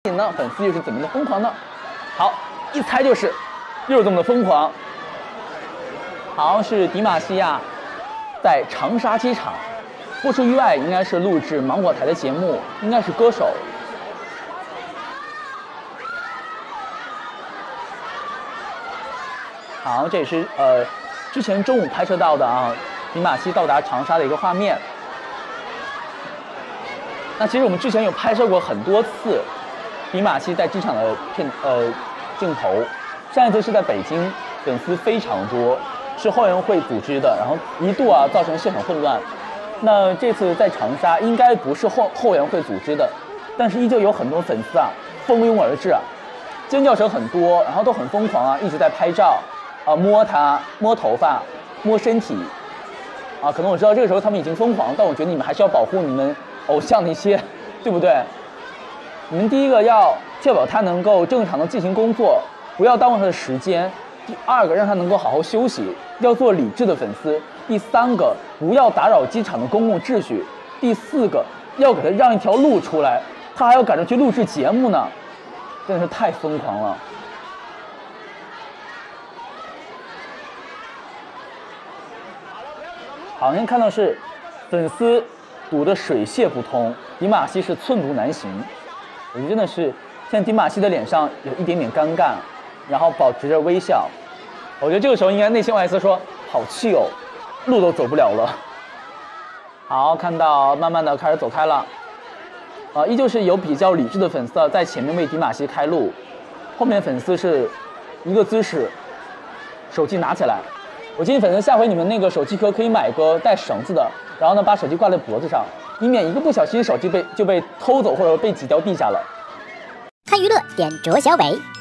呢？粉丝又是怎么的疯狂呢？好，一猜又是这么的疯狂。好像是迪玛希亚在长沙机场，不出意外应该是录制芒果台的节目，应该是歌手。好，这也是之前中午拍摄到的啊，迪玛希到达长沙的一个画面。那其实我们之前有拍摄过很多次。 迪玛希在机场的镜头，上一次是在北京，粉丝非常多，是后援会组织的，然后一度造成现场混乱。那这次在长沙应该不是后援会组织的，但是依旧有很多粉丝蜂拥而至尖叫声很多，然后都很疯狂一直在拍照摸他、摸头发、摸身体可能我知道这个时候他们已经疯狂，但我觉得你们还是要保护你们偶像的一些，对不对？ 你们第一个要确保他能够正常的进行工作，不要耽误他的时间；第二个让他能够好好休息，要做理智的粉丝；第三个不要打扰机场的公共秩序；第四个要给他让一条路出来，他还要赶着去录制节目呢，真的是太疯狂了。好，现在看到是粉丝堵得水泄不通，迪玛希是寸步难行。 我觉得真的是，现在迪玛希的脸上有一点点尴尬，然后保持着微笑。我觉得这个时候应该内心 OS 说：“好气哦，路都走不了了。”好，看到慢慢的开始走开了，依旧是有比较理智的粉丝在前面为迪玛希开路，后面粉丝是一个姿势，手机拿起来。我建议粉丝下回你们那个手机壳可以买个带绳子的，然后呢把手机挂在脖子上。 以免一个不小心手机就被偷走或者被挤掉地下了。 看娱乐点卓小伟。